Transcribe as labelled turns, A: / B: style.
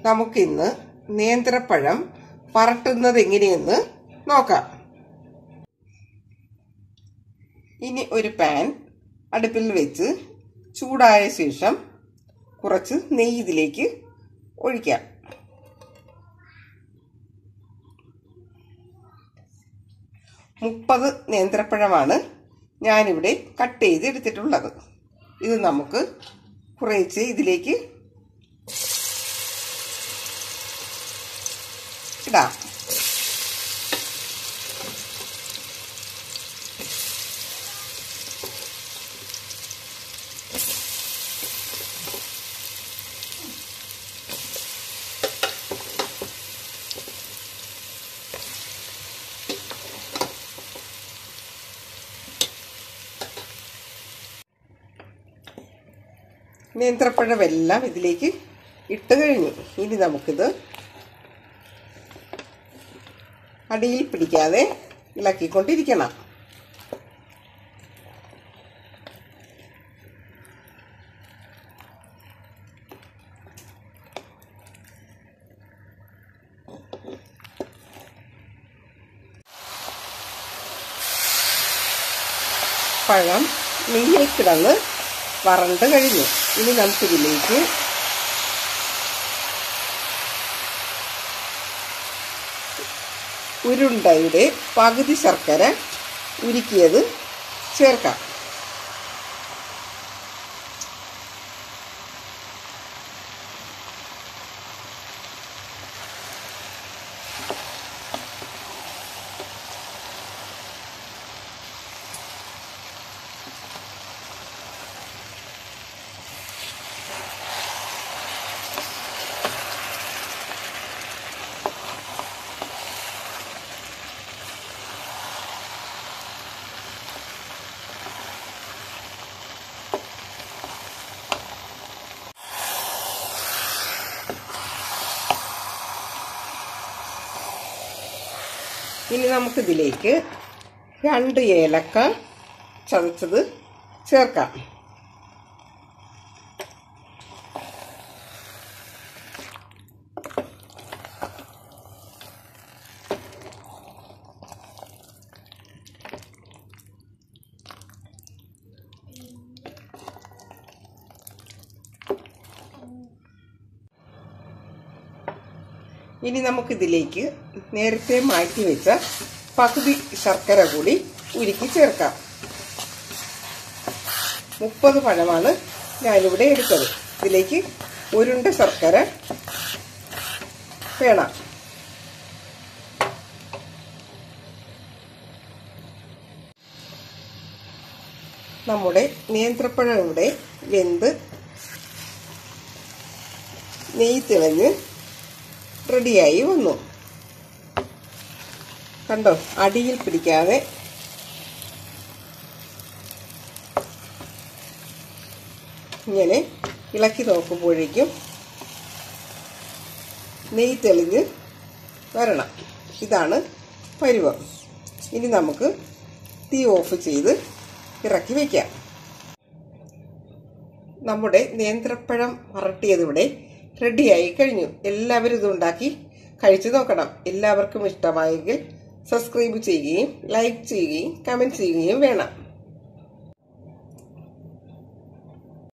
A: നമുക്കിന്ന് നേന്ത്രപ്പഴം വരട്ടുന്നത് എങ്ങനെയെന്ന് നോക്കാം. ഇനി ഒരു പാൻ അടുപ്പിൽ വെച്ച് ചൂടായ ശേഷം കുറച്ച് നെയ്യ് ഇതിലേക്ക് ഒഴിക്കാം. മുപ്പത് നേന്ത്രപ്പഴമാണ് ഞാനിവിടെ കട്ട് ചെയ്ത് എടുത്തിട്ടുള്ളത്. ഇത് നമുക്ക് കുറേശ്ശെ ഇതിലേക്ക് ഇടാം. നേന്ത്രപ്പഴമെല്ലാം ഇതിലേക്ക് ഇട്ട് കഴിഞ്ഞു. ഇനി നമുക്കിത് അടിയിൽ പിടിക്കാതെ ഇളക്കിക്കൊണ്ടിരിക്കണം. പഴം നെയ്യിൽ കിടന്ന് വരണ്ട് കഴിഞ്ഞു. ഇനി നമുക്കിതിലേക്ക് ഉരുണ്ടയുടെ പകുതി ശർക്കര ഉരുക്കിയത് ചേർക്കാം. ഇനി നമുക്കിതിലേക്ക് 2 ഏലക്ക ചതച്ചത് ചേർക്കാം. ഇനി നമുക്കിതിലേക്ക് നേരത്തെ മാറ്റി വെച്ച പകുതി ശർക്കര കൂടി ഉരുക്കി ചേർക്കാം. 30 പഴമാണ് ഞാനിവിടെ എടുത്തത്. ഇതിലേക്ക് ഉരുണ്ട ശർക്കര വേണം. നമ്മുടെ നേന്ത്രപ്പഴം ഇവിടെ വെന്ത് നെയ്യ് തെളിഞ്ഞ് റെഡിയായി വന്നു. കണ്ടോ, അടിയിൽ പിടിക്കാതെ ഇങ്ങനെ ഇളക്കി നോക്കുമ്പോഴേക്കും നെയ്യ് തെളിഞ്ഞ് വരണം. ഇതാണ് പരുവം. ഇനി നമുക്ക് തീ ഓഫ് ചെയ്ത് ഇറക്കി വയ്ക്കാം. നമ്മുടെ നേന്ത്രപ്പഴം വരട്ടിയതിവിടെ റെഡിയായി കഴിഞ്ഞു. എല്ലാവരും ഇതുണ്ടാക്കി കഴിച്ചു നോക്കണം. എല്ലാവർക്കും ഇഷ്ടമായെങ്കിൽ സബ്സ്ക്രൈബ് ചെയ്യുകയും ലൈക്ക് ചെയ്യുകയും കമൻറ്റ് ചെയ്യുകയും വേണം.